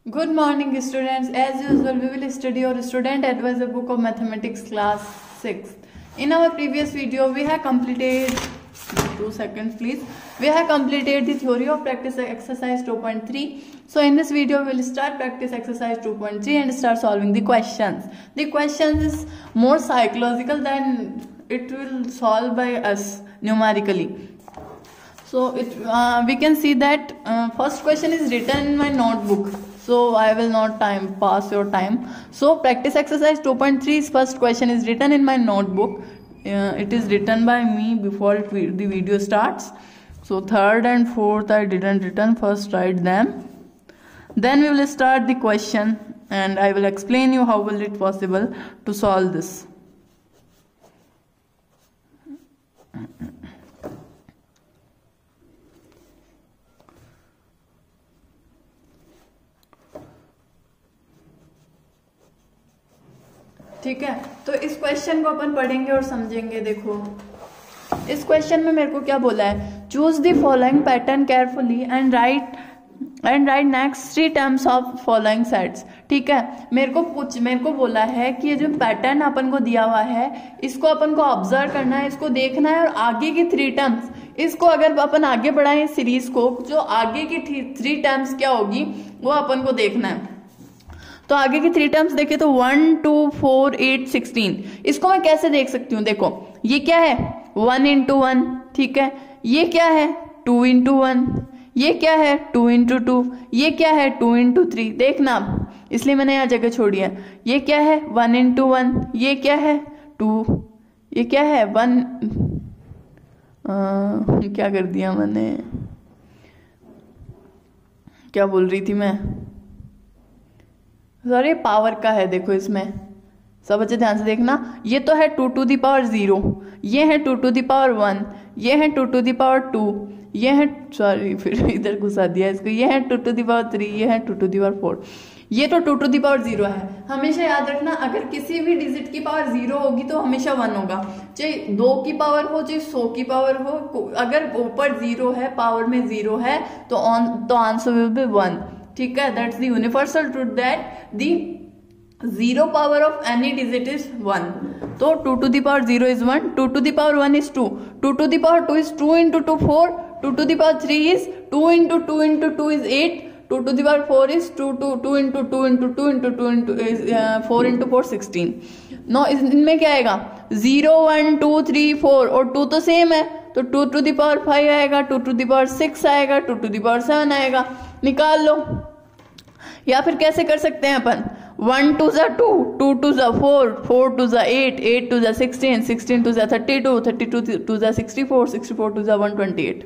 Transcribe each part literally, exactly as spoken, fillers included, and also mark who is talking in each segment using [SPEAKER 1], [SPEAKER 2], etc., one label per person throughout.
[SPEAKER 1] Good morning students. As usual we will study your student advisor book of mathematics class six. In our previous video we have completed two seconds please. We have completed the theory of practice exercise two point three. So in this video we will start practice exercise two point three and start solving the questions. The questions is more psychological than it will solve by us numerically. So it uh, we can see that uh, first question is written in my notebook. So I will not time pass your time. So practice exercise two point three's first question is written in my notebook. Uh, it is written by me before it, the video starts. So third and fourth I didn't written. First write them. Then we will start the question and I will explain you how will it possible to solve this. ठीक है, तो इस question को अपन पढ़ेंगे और समझेंगे. देखो इस क्वेश्चन में मेरे को क्या बोला है, choose the following pattern carefully and write and write next three terms of following sets. ठीक है, मेरे को पूछ मेरे को बोला है कि ये जो पैटर्न अपन को दिया हुआ है इसको अपन को ऑब्जर्व करना है, इसको देखना है और आगे की थ्री टर्म्स इसको अगर अपन आगे बढ़ाएं सीरीज को, जो आगे की थ्री टर्म्स क्या होगी वो अपन को देखना है. तो आगे की थ्री टर्म्स देखे तो one two four eight sixteen. इसको मैं कैसे देख सकती हूँ, देखो ये क्या है वन इंटू वन. ठीक है, ये क्या है टू इंटू वन, ये क्या है टू इंटू टू, ये क्या है टू इंटू थ्री. देखना इसलिए मैंने यहाँ जगह छोड़ी है. ये क्या है वन इंटू वन, ये क्या है टू, ये क्या है वन. क्या कर दिया मैंने, क्या बोल रही थी मैं, सॉरी पावर का है. देखो इसमें सब बच्चे ध्यान से देखना, ये तो है two to the power zero, ये है two to the power one, ये है two to the power two, ये है सॉरी फिर इधर घुसा दिया इसको, ये है two to the power three, ये है two to the power four, ये तो two to the power zero है. हमेशा याद रखना अगर किसी भी डिजिट की पावर जीरो होगी तो हमेशा वन होगा, चाहे दो की पावर हो चाहे सौ की पावर हो. अगर ऊपर जीरो है पावर में जीरो है तो ऑन तो आंसर विल बी वन. ठीक है, that's the universal truth that the zero power of any digit is one. तो two to the power zero is one, two to the power one is two, two to the power two is two into two four, two to the power three is two into two into two is eight, two to the power four is two two two into two into two into two into four into four sixteen. No इनमें क्या आएगा zero one two three four और two तो same है तो two to the power five आएगा, two to the power six आएगा, two to the power seven आएगा. निकाल लो. या फिर कैसे कर सकते हैं अपन, वन टू जा टू, टू टू जा फोर, फोर टू जा एट, एट टू जा सिक्सटीन, सिक्सटीन टू जा thirty two, thirty two two जा sixty four, sixty four two जा वन ट्वेंटी एट.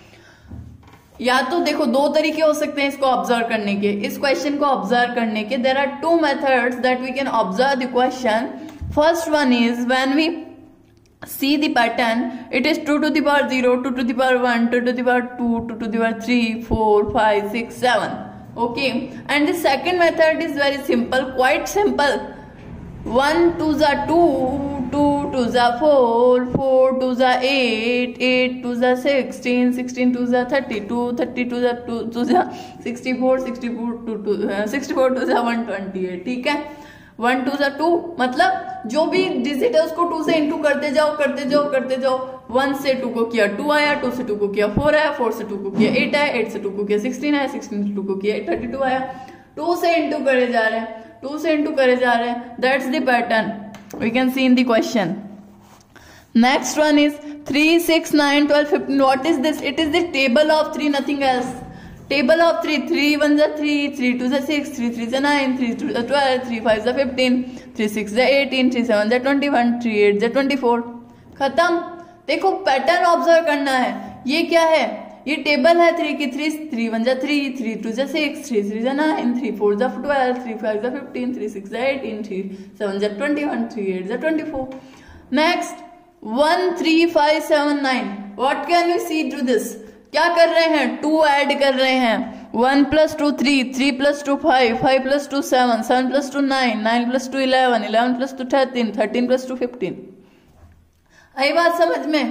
[SPEAKER 1] या तो देखो दो तरीके हो सकते हैं इसको ऑब्जर्व करने के, इस क्वेश्चन को ऑब्जर्व करने के. There are two methods that we can observe the question. First one is when we see the pattern, it is two to the power zero, two to the power one, two to the power two, two to the power three, four, five, six, seven. Okay, and the second method is very simple, quite simple. one to the two, two to the four, four to the eight, eight to the sixteen, sixteen to the thirty-two, thirty to the two to the sixty-four, sixty-four to to uh, sixty-four to the one twenty-eight. ठीक है, one two जा to मतलब जो भी digit है उसको to से into करते जाओ करते जाओ करते जाओ. वन से टू को किया टू आया, टू से टू को किया फोर आया, फोर से टू को किया एट आया, एट से टू को किया सिक्सटीन आया, सिक्सटीन से टू को किया थर्टी टू आया. टू से इंटू करे जा रहे हैं, टू से इंटू करे जा रहे हैं. That's the pattern we can see in the question. Next one is three six nine twelve fifteen. What is this, it is the table of three, nothing else. Table of three, three one जा three, three two जा six, three three जा nine, three two जा twelve, three five जा fifteen, three six जा eighteen, three seven जा twenty-one, three eight जा twenty-four. खत्म. देखो पैटर्न ऑब्जर्व करना है. ये क्या है, ये टेबल है थ्री की, थ्री थ्री वन जा थ्री, थ्री टू जा सिक्स, थ्री थ्री जा नाइन, थ्री फोर जा ट्वेल्व, थ्री फाइव जा फिफ्टीन, थ्री सिक्स जा एटीन, थ्री सेवन जा ट्वेंटी-वन, थ्री एट जा twenty four. Next one three five seven nine. What can you see to this, क्या कर रहे हैं, टू ऐड कर रहे हैं. One plus two three, three plus two five, five plus two seven, seven plus two nine, nine plus two eleven, eleven plus two thirteen, thirteen plus two fifteen. आई बात समझ में.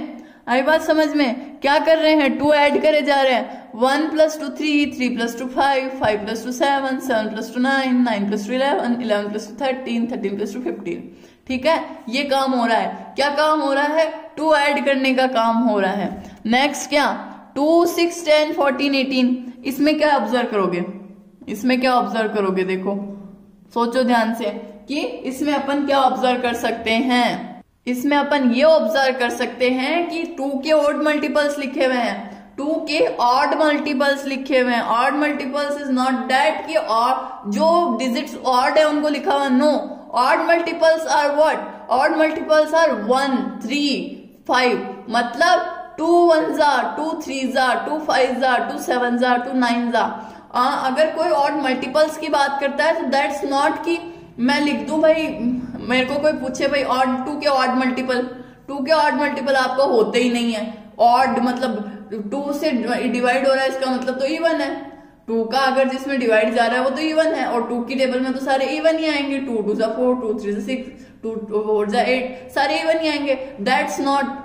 [SPEAKER 1] आई बात समझ में? क्या कर रहे हैं, टू ऐड करे जा रहे हैं, one plus two three, three plus two five, five plus two seven, seven plus two nine, nine plus two eleven, eleven plus two thirteen, thirteen plus two fifteen. ठीक है, ये काम हो रहा है। क्या काम हो रहा है? टू ऐड करने का काम हो रहा है। नेक्स्ट क्या, two, six, ten, fourteen, eighteen, इसमें क्या ऑब्जर्व करोगे, इसमें क्या ऑब्जर्व करोगे? देखो सोचो ध्यान से कि इसमें अपन क्या ऑब्जर्व कर सकते हैं। इसमें अपन ये ऑब्जर्व कर सकते हैं कि टू के ऑड मल्टीपल्स लिखे हुए हैं, टू के ऑड मल्टीपल्स लिखे हुए हैं। Odd multiples is not that कि और जो डिजिट्स ऑड है उनको लिखा हुआ, no, odd multiples are what, odd multiples are one, three, five, मतलब टू वन जा, टू थ्री जा, टू फाइव जा, टू सेवन जा, टू नाइन जा। आ, अगर कोई ऑड मल्टीपल्स की बात करता है तो दैट्स नॉट कि मैं लिख दूं भाई, मेरे को कोई पूछे भाई ऑड, टू के ऑड मल्टीपल, टू के ऑड मल्टीपल आपको होते ही नहीं है। ऑड मतलब टू से डिवाइड हो रहा है, इसका मतलब तो इवन है। टू का अगर जिसमें डिवाइड जा रहा है वो तो इवन है, और टू की टेबल में तो सारे इवन ही आएंगे, टू टू जा फोर, टू थ्री जा सिक्स, टू फोर जा एट, सारे इवन ही आएंगे। That's not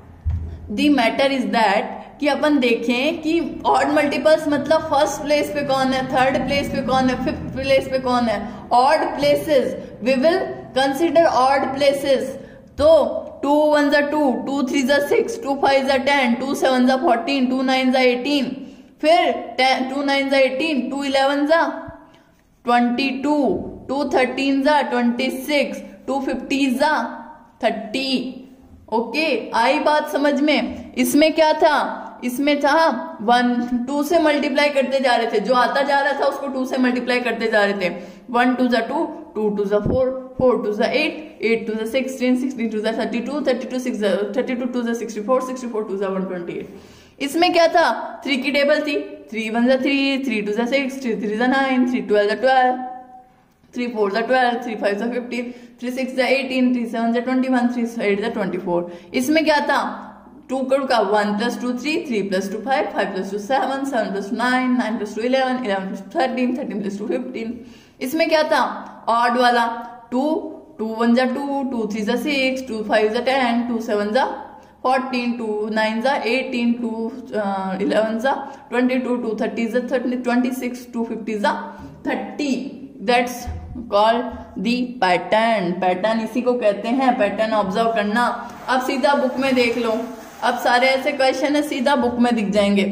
[SPEAKER 1] the matter, is that कि अपन देखें कि ऑड मल्टीपल्स मतलब फर्स्ट प्लेस पे कौन है, थर्ड प्लेस पे कौन है, फिफ्थ प्लेस पे कौन है। Odd places we will consider odd places, तो टू वन जा टू, टू थ्री जा सिक्स, टू फाइव जा टेन, टू सेवन जा फोर्टीन, टू नाइन जा एटीन, फिर टू नाइन जा एटीन, टू इलेवन जा ट्वेंटी टू, टू थर्टीन जा ट्वेंटी सिक्स, टू फिफ्टी जा थर्टी। ओके, आई बात समझ में? इसमें क्या था, इसमें था वन, टू से मल्टीप्लाई करते जा रहे थे, जो आता जा रहा था उसको टू से मल्टीप्लाई करते जा रहे थे। वन टू जा टू, टू टू जा फोर, फोर टू जा एट, एट टू जा सिक्सटीन, सिक्सटीन टू जा thirty two, thirty two six thirty two two जा sixty four, sixty four two जा वन ट्वेंटी एट। इसमें क्या था, थ्री की टेबल थी, थ्री वन जा थ्री, थ्री टू जा सिक्स, थ्री थ्री जा नाइन, थ्री ट्वेल्व जा ट्वेल्व, थ्री फोर जा ट्वेल्व, थ्री फाइव जा फिफ्टीन, थ्री सिक्स जा एटीन, थ्री सेवन जा ट्वेंटी वन, थ्री एट जा ट्वेंटी फोर। इसमें क्या था, टू का one plus two three, three plus two five, five plus two seven, seven plus two nine, nine plus two eleven, eleven plus two thirteen, thirteen plus two fifteen. इसमें क्या था, odd वाला, two, two one जा two, two three जा six, two five जा ten, two seven जा fourteen, two nine जा eighteen, two eleven जा ट्वेंटी टू, टू थर्टी जा thirty, twenty six, two fifty जा thirty. That's called the pattern. Pattern इसी को कहते हैं, पैटर्न ऑब्जर्व करना। अब सीधा बुक में देख लो, अब सारे ऐसे क्वेश्चन है सीधा बुक में दिख जाएंगे।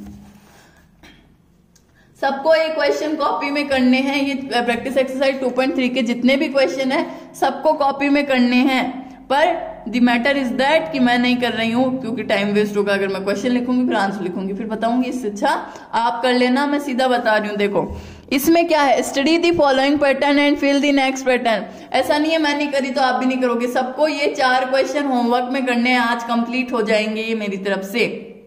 [SPEAKER 1] सबको ये क्वेश्चन कॉपी में करने हैं, ये practice exercise two point three के जितने भी क्वेश्चन है सबको कॉपी में करने हैं। पर द मैटर इज दैट कि मैं नहीं कर रही हूं क्योंकि टाइम वेस्ट होगा। अगर मैं क्वेश्चन लिखूंगी फिर आंसर लिखूंगी फिर बताऊंगी, इससे अच्छा आप कर लेना। मैं सीधा बता रही हूँ, देखो इसमें क्या है, study the following pattern and fill the next pattern. ऐसा नहीं है मैं नहीं करी तो आप भी नहीं करोगे, सबको ये चार क्वेश्चन होमवर्क में करने हैं, आज कंप्लीट हो जाएंगे ये मेरी तरफ से।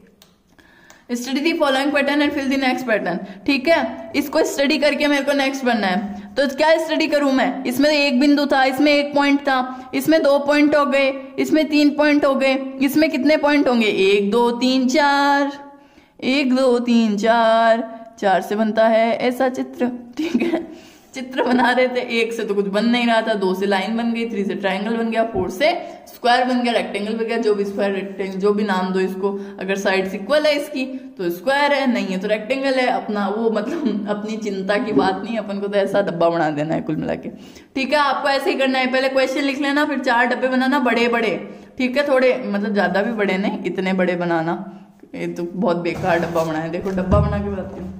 [SPEAKER 1] Study the following pattern and fill the next pattern, ठीक है। इसको स्टडी करके मेरे को नेक्स्ट बनना है, तो क्या स्टडी करूं मैं। इसमें एक बिंदु था, इसमें एक पॉइंट था, इसमें दो पॉइंट हो गए, इसमें तीन पॉइंट हो गए, इसमें कितने पॉइंट होंगे, एक दो तीन चार, एक दो तीन चार, चार से बनता है ऐसा चित्र, ठीक है। चित्र बना रहे थे, एक से तो कुछ बन नहीं रहा था, दो से लाइन बन गई, थ्री से ट्रायंगल बन गया, फोर से स्क्वायर बन गया, रेक्टेंगल बन गया, जो भी स्क्वायर रेक्टेंगल जो भी नाम दो इसको। अगर साइड इक्वल है इसकी तो स्क्वायर है, नहीं है तो रेक्टेंगल है। अपना वो मतलब अपनी चिंता की बात नहीं, अपन को तो ऐसा डब्बा बना देना है कुल मिला के, ठीक है। आपको ऐसे ही करना है, पहले क्वेश्चन लिख लेना, फिर चार डब्बे बनाना बड़े बड़े, ठीक है। थोड़े मतलब ज्यादा भी बड़े नहीं, इतने बड़े बनाना। ये तो बहुत बेकार डब्बा बनाया, देखो डब्बा बना के बताती हूँ।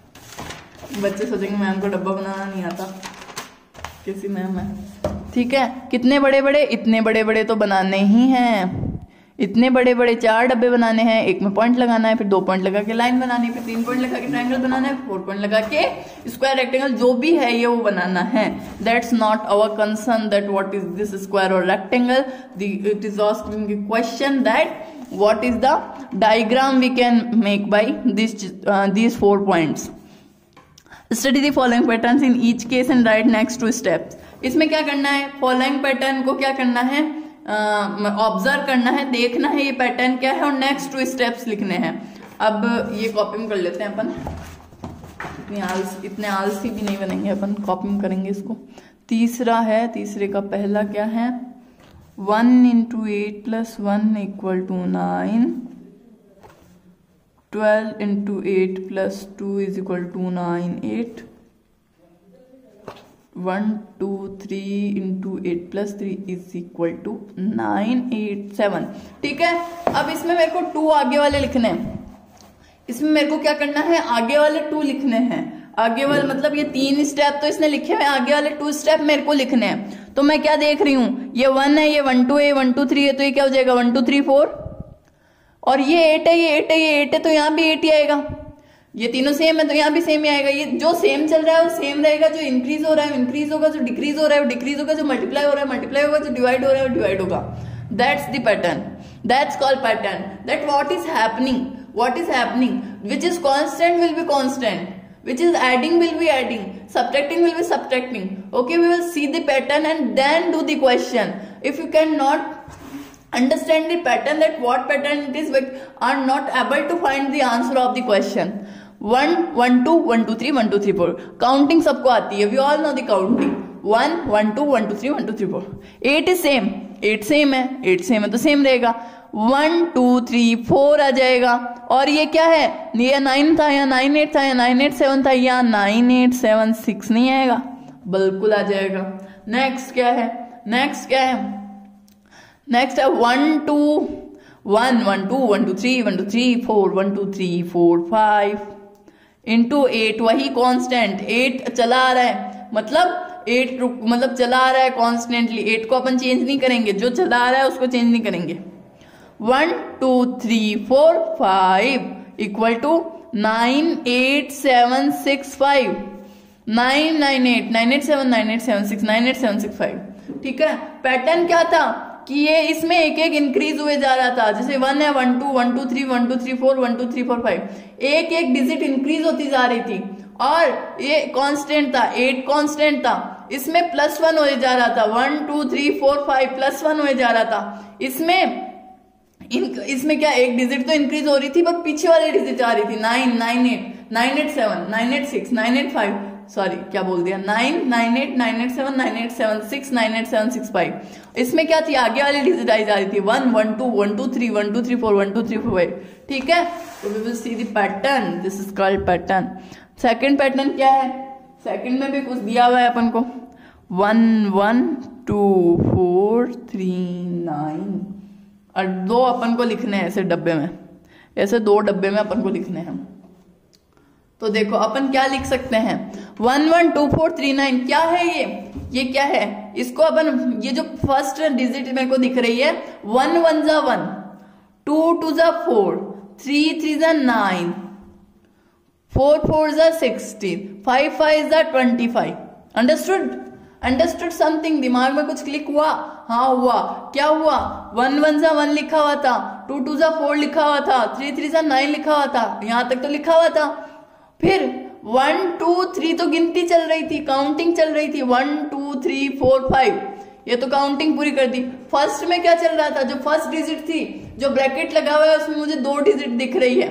[SPEAKER 1] बच्चे सोचेंगे मैम को डब्बा बनाना नहीं आता, कैसी मैम है, ठीक है। कितने बड़े बड़े, इतने बड़े बड़े तो बनाने ही हैं, इतने बड़े बड़े चार डब्बे बनाने हैं। एक में पॉइंट लगाना है, फिर दो पॉइंट लगा के लाइन बनानी है, फिर तीन पॉइंट लगा के ट्रायंगल बनाना है, फोर पॉइंट लगा के स्क्वायर रेक्टेंगल जो भी है ये वो बनाना है। That's not our concern that what is this square और rectangle, it is asking the question that what is the diagram we can make by these uh, these four points. Study the following patterns in each case and write next two steps. इसमें क्या करना है, following pattern को क्या करना है, observe uh, करना है, देखना है ये पैटर्न क्या है और नेक्स्ट टू स्टेप्स लिखने हैं। अब ये कॉपी में कर लेते हैं अपन, इतनी आलस इतने आलसी भी नहीं बनेंगे अपन, कॉपी में करेंगे इसको। तीसरा है, तीसरे का पहला क्या है, one into eight plus one equal to nine, twelve into eight plus two is equal to nine, eight, one two three into eight plus three is equal to nine, eight, seven. ठीक है, अब इसमें मेरे को to आगे वाले लिखने हैं, इसमें मेरे को क्या करना है, आगे वाले टू लिखने हैं। आगे वाले मतलब ये तीन स्टेप तो इसने लिखे हुए, आगे वाले टू स्टेप मेरे को लिखने हैं। तो मैं क्या देख रही हूं, ये वन है, ये वन टू है, वन टू थ्री है, तो ये क्या हो जाएगा वन टू थ्री फोर, और ये एट है, ये एट है, ये एट है, तो यहाँ भी एट ही आएगा। ये तीनों सेम है तो यहाँ भी सेम ही आएगा। ये जो सेम चल रहा है वो सेम रहेगा, जो इंक्रीज हो रहा है इंक्रीज होगा, जो डिक्रीज हो रहा है वो डिक्रीज होगा, जो मल्टीप्लाई हो रहा है मल्टीप्लाई होगा, जो डिवाइड हो रहा है वो डिवाइड होगा। That's the pattern, that's called pattern, that what is happening, what is happening, which is constant will be constant, which is adding will be adding, subtracting will be subtracting. Okay, we will see the pattern and then do the question. If you cannot understand the pattern, that what pattern it is, but are not able to find the answer of the question. One, one, two, one, two, three, one, two, three, four. Counting सबको आती है. We all know the counting. One, one, two, one, two, three, one, two, three, four. Eight is same. Eight same है. Eight same है तो same रहेगा. One two three four आ जाएगा। और ये क्या है, ये नाइन था या नाइन एट था या नाइन एट सेवन था, या नाइन एट सेवन सिक्स नहीं आएगा, बिल्कुल आ जाएगा। नेक्स्ट क्या है, नेक्स्ट क्या है, नेक्स्ट है one two one, one two, one two three, one two three four, one two three four five into eight, वही कांस्टेंट एट चला आ रहा है, मतलब एट मतलब चला आ रहा है कॉन्स्टेंटली, एट को अपन चेंज नहीं करेंगे, जो चला आ रहा है उसको चेंज नहीं करेंगे। One two three four five equal to nine eight seven six five, nine nine eight nine eight seven nine eight seven six nine eight seven six five. ठीक है, पैटर्न क्या था कि ये इसमें एक एक इंक्रीज हुए जा रहा था, जैसे वन है one two one two three one two three four one two three four five, एक एक डिजिट इंक्रीज होती जा रही थी, और ये कांस्टेंट था, एट कांस्टेंट था, इसमें प्लस वन होए जा रहा था, one two three four five plus one होए जा रहा था। इसमें इन इसमें क्या एक डिजिट तो इंक्रीज हो रही थी, पर पीछे वाली डिजिट आ रही थी, nine nine eight nine eight seven nine eight six nine eight five, sorry क्या बोल दिया, nine nine eight nine eight seven nine eight seven six nine eight seven six five. इसमें क्या थी, आगे वाली डिजिट आई जा रही थी, one one two one two three one two three four one two three four five. ठीक है, तो we will see the pattern, this is called pattern. Second pattern क्या है, सेकंड में भी कुछ दिया हुआ है अपन को, one one two four three nine, और दो अपन को लिखने हैं ऐसे डब्बे में, ऐसे दो डब्बे में अपन को लिखने हैं। तो देखो अपन क्या लिख सकते हैं, one one two four three nine, क्या है ये, ये क्या है, इसको अपन, ये जो फर्स्ट डिजिट मेरे को दिख रही है, वन वन जा वन, टू टू जा फोर, थ्री थ्री जा नाइन, फोर फोर जा सिक्सटीन, फाइव फाइव जा twenty five. Understood, understood something, दिमाग में कुछ क्लिक हुआ, हाँ हुआ, क्या हुआ, वन वन जा वन लिखा हुआ था, टू टू जा फोर लिखा हुआ था, थ्री थ्री जा नाइन लिखा हुआ था, यहां तक तो लिखा हुआ था। फिर वन टू थ्री तो गिनती चल रही थी, काउंटिंग चल रही थी, one two three four five, ये तो काउंटिंग पूरी कर दी। फर्स्ट में क्या चल रहा था, जो फर्स्ट डिजिट थी, जो ब्रैकेट लगा हुआ है उसमें मुझे दो डिजिट दिख रही है,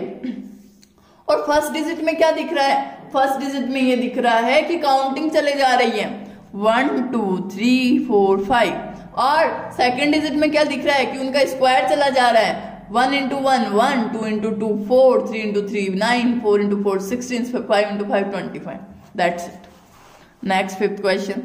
[SPEAKER 1] और फर्स्ट डिजिट में क्या दिख रहा है, फर्स्ट डिजिट में ये दिख रहा है कि काउंटिंग चले जा रही है, one two three four five, और सेकेंड डिजिट में क्या दिख रहा है कि उनका स्क्वायर चला जा रहा है, one into one one, two into two four, three into three nine, four into four sixteen, five into five twenty five. That's it. Next fifth question,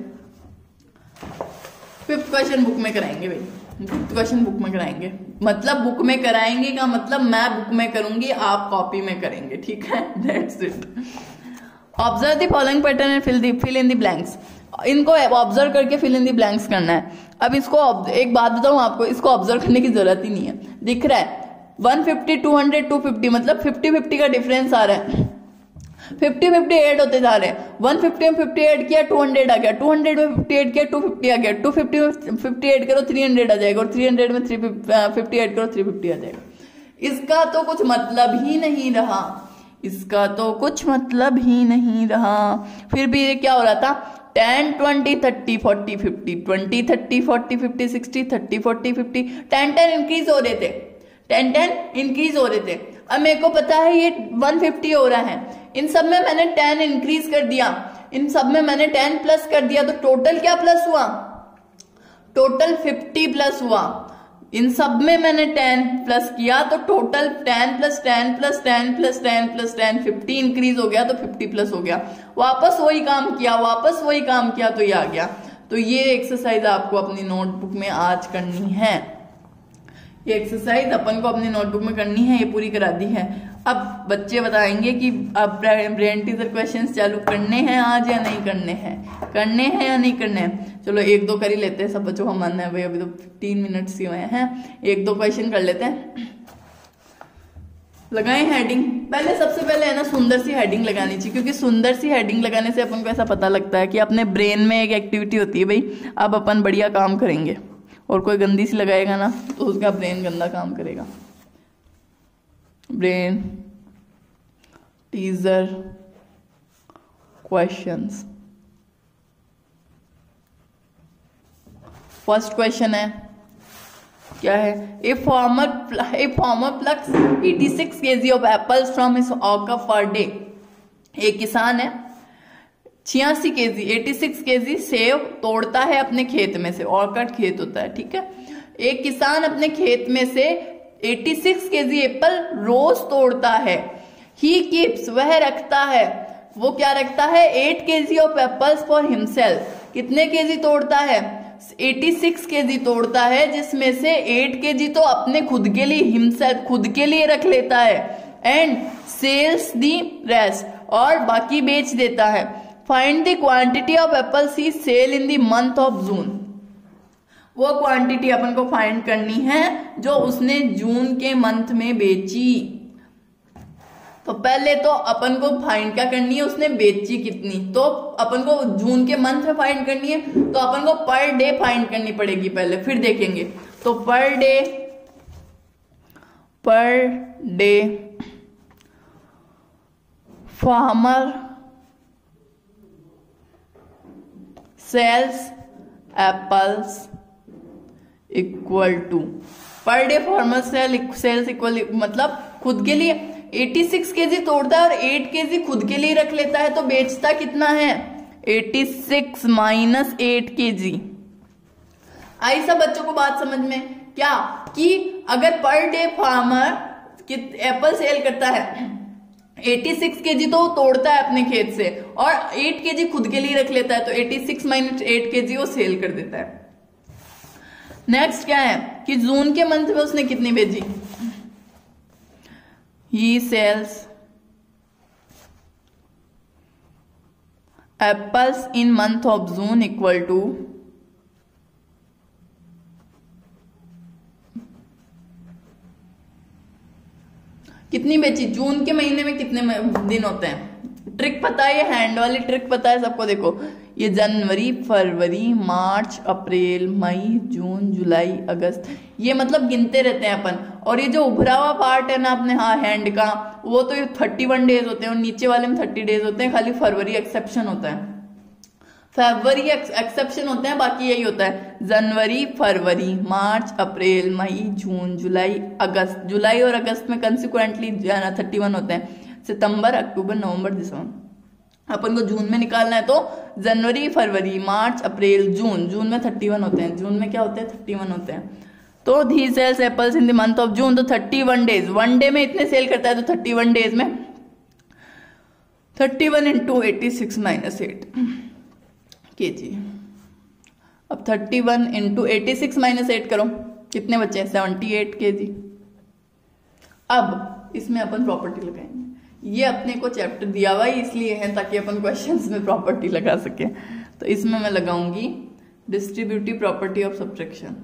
[SPEAKER 1] fifth question book में कराएंगे भाई, फिफ्थ क्वेश्चन बुक में कराएंगे, मतलब book में कराएंगे का मतलब मैं बुक में करूंगी, आप कॉपी में करेंगे, ठीक है। That's it. Observe the following pattern and fill the fill in the blanks, इनको ऑब्जर्व करके फिल इन दी ब्लैंक्स करना है। अब इसको एक बात बताऊं आपको, इसको ऑब्जर्व करने की जरूरत ही नहीं है, दिख रहा है one fifty, two hundred, two fifty, मतलब फिफ्टी फिफ्टी का डिफरेंस आ रहा है, फिफ्टी फिफ्टी एड होते जा रहे हैं, वन फिफ्टी में फिफ्टी एड किया टू हंड्रेड आ गया, टू हंड्रेड में फिफ्टी एड किया टू फिफ्टी आ गया, टू फिफ्टी में फिफ्टी एड करो थ्री हंड्रेड आ जाएगा, और थ्री हंड्रेड में थ्री फिफ्टी एड करो थ्री फिफ्टी आ जाएगा। इसका तो कुछ मतलब ही नहीं रहा, इसका तो कुछ मतलब ही नहीं रहा। फिर भी ये क्या हो रहा था, ten twenty thirty forty fifty, twenty thirty forty fifty sixty, thirty forty fifty, ten ten increase हो रहे थे, टेन टेन इंक्रीज हो रहे थे। अब मेरे को पता है ये वन फिफ्टी हो रहा है, इन सब में मैंने टेन इंक्रीज कर दिया, इन सब में मैंने टेन प्लस कर दिया, तो टोटल क्या प्लस हुआ, टोटल फिफ्टी प्लस हुआ, इन सब में मैंने टेन प्लस किया तो total ten plus ten plus ten plus ten plus ten fifty increase हो गया तो फिफ्टी प्लस हो गया। वापस वही काम किया, वापस वही काम किया तो ये आ गया। तो ये एक्सरसाइज आपको अपनी नोटबुक में आज करनी है, ये एक्सरसाइज अपन को अपनी नोटबुक में करनी है, ये पूरी करा दी है। अब बच्चे बताएंगे कि अब ब्रेन टीजर क्वेश्चंस चालू करने हैं आज या नहीं करने हैं, करने हैं या नहीं करने हैं। चलो एक दो कर ही लेते हैं, सब बच्चों का मानना है भाई अभी तो फिफ्टीन मिनट्स ही हुए हैं, एक दो क्वेश्चन कर लेते हैं। लगाएं हेडिंग, पहले सबसे पहले है ना सुंदर सी हेडिंग लगानी चाहिए, क्योंकि सुंदर सी हेडिंग लगाने से अपन को ऐसा पता लगता है कि अपने ब्रेन में एक एक्टिविटी होती है भाई अब अपन बढ़िया काम करेंगे, और कोई गंदी सी लगाएगा ना तो उसका ब्रेन गंदा काम करेगा। Brain teaser questions, first question है क्या है, a farmer a farmer plucks eighty-six KG of apples from his orchard per day. एक किसान है छियासी केजी छियासी केजी सेब तोड़ता है अपने खेत में से, ऑर्चर्ड खेत होता है, ठीक है। एक किसान अपने खेत में से छियासी केजी एप्पल रोज तोड़ता है। ही कीप्स वह रखता है, वो क्या रखता है, eight KG of apples for himself. कितने केजी तोड़ता है, छियासी केजी तोड़ता है, जिसमें से एट केजी तो अपने खुद के लिए हिमसेल्फ खुद के लिए रख लेता है, एंड सेल्स दी रेस्ट और बाकी बेच देता है। Find the quantity of apples he sell in the month of June. वो क्वांटिटी अपन को फाइंड करनी है जो उसने जून के मंथ में बेची। तो पहले तो अपन को फाइंड क्या करनी है, उसने बेची कितनी, तो अपन को जून के मंथ में फाइंड करनी है, तो अपन को पर डे फाइंड करनी पड़ेगी पहले, फिर देखेंगे। तो per day per day farmer sells apples equal to, per day farmer sell sells equal मतलब खुद के लिए छियासी केजी तोड़ता है और एट केजी खुद के लिए रख लेता है, तो बेचता कितना है, छियासी माइनस एट केजी। आई सब बच्चों को बात समझ में क्या, कि अगर पर डे फार्मर एप्पल सेल करता है छियासी केजी तो तोड़ता है अपने खेत से और एट केजी खुद के लिए रख लेता है, तो छियासी माइनस एट केजी वो सेल कर देता है। नेक्स्ट क्या है कि जून के मंथ में उसने कितनी बेची, he sells apples in month of June equal to कितनी बेची, जून के महीने में कितने दिन होते हैं, ट्रिक पता है, ये हैंड वाली ट्रिक पता है सबको। देखो ये जनवरी फरवरी मार्च अप्रैल मई जून जुलाई अगस्त, ये मतलब गिनते रहते हैं अपन, और ये जो उभरा हुआ पार्ट है ना अपने हाँ हैंड का, वो तो ये थर्टी वन डेज होते हैं और नीचे वाले में थर्टी डेज होते हैं, खाली फरवरी एक्सेप्शन होता है, फरवरी एक्सेप्शन होते हैं, बाकी यही होता है जनवरी फरवरी मार्च अप्रैल मई जून जुलाई अगस्त। जुलाई और अगस्त में कंसिक्वेंटली थर्टी वन होते हैं, सितंबर अक्टूबर नवंबर दिसंबर। अपन को जून में निकालना है तो जनवरी फरवरी मार्च अप्रैल जून, जून में थर्टी वन होते हैं, जून में क्या होते हैं, थर्टी वन होते हैं। तो he sells apples in the month of June, तो thirty one days, one day में इतने सेल करता है, तो थर्टी वन डेज में thirty one into eighty six minus eight KG. अब thirty one into eighty six minus eight करो, कितने बच्चे हैं, सेवेंटी एट के जी। अब इसमें अपन प्रॉपर्टी लगाएंगे, ये अपने को चैप्टर दिया हुआ है इसलिए है ताकि अपन क्वेश्चंस में प्रॉपर्टी लगा सके। तो इसमें मैं लगाऊंगी डिस्ट्रीब्यूटिव प्रॉपर्टी ऑफ सब्ट्रैक्शन।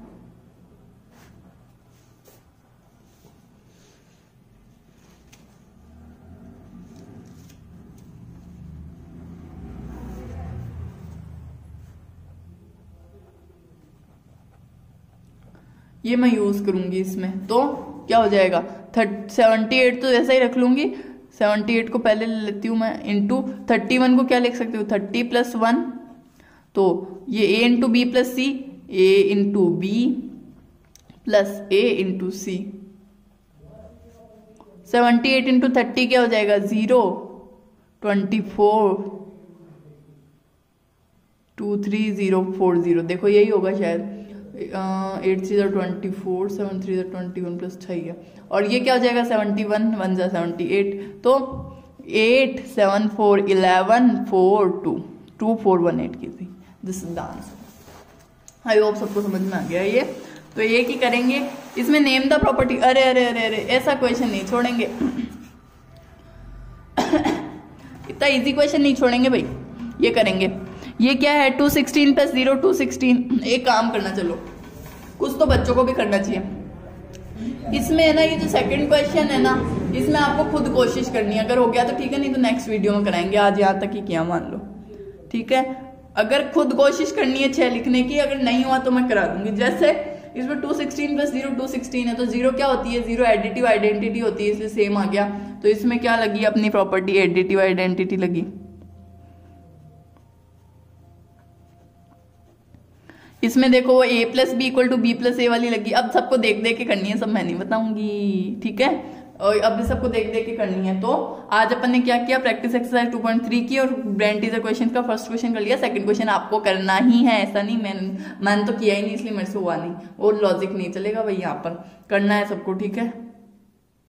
[SPEAKER 1] ये मैं यूज करूंगी इसमें, तो क्या हो जाएगा, सेवेंटी एट तो ऐसा ही रख लूंगी, सेवेंटी एट को पहले ले लेती हूँ मैं, इंटू थर्टी वन को क्या लिख सकती हूँ, थर्टी प्लस वन, तो ये A into B plus C, A into B plus A into C. Seventy eight into thirty क्या हो जाएगा, zero, twenty four, two three zero four zero, देखो यही होगा शायद। एट थ्री ज़ा ट्वेंटी फोर, सेवन थ्री ज़ा ट्वेंटी वन प्लस छः है, और ये क्या हो जाएगा सेवेंटी वन, वन ज़ा सेवेंटी एट, तो eight seven four eleven four two two four one eight की थी। This is the answer. I hope सबको समझ में आ गया ये। तो ये की करेंगे, इसमें नेम द प्रॉपर्टी, अरे अरे अरे अरे ऐसा क्वेश्चन नहीं छोड़ेंगे इतना इजी क्वेश्चन नहीं छोड़ेंगे भाई, ये करेंगे। ये क्या है, two sixteen plus zero two sixteen. एक काम करना, चलो कुछ तो बच्चों को भी करना चाहिए। इसमें है ना, ये जो सेकंड क्वेश्चन है ना, इसमें आपको खुद कोशिश करनी है। अगर हो गया तो ठीक है, नहीं तो नेक्स्ट वीडियो में कराएंगे। आज यहाँ तक ही किया मान लो, ठीक है। अगर खुद कोशिश करनी है छह लिखने की, अगर नहीं हुआ तो मैं करा दूंगी। जैसे इसमें two sixteen plus zero two sixteen है, तो जीरो क्या होती है, जीरो एडिटिव आइडेंटिटी होती है, इसलिए सेम आ गया। तो इसमें क्या लगी अपनी प्रॉपर्टी, एडिटिव आइडेंटिटी लगी। इसमें देखो वो A plus B equal to B plus A वाली लगी। अब सबको देख देख के करनी है, सब मैं नहीं बताऊंगी, ठीक है। और अब भी सबको देख देख के करनी है। तो आज अपन ने क्या किया, practice exercise two point three की और ब्रेन टीजर क्वेश्चन का फर्स्ट क्वेश्चन कर लिया। सेकंड क्वेश्चन आपको करना ही है, ऐसा नहीं मैंने मैंने तो किया ही नहीं इसलिए मेरे से हुआ नहीं, और लॉजिक नहीं चलेगा भाई, यहाँ पर करना है सबको, ठीक है।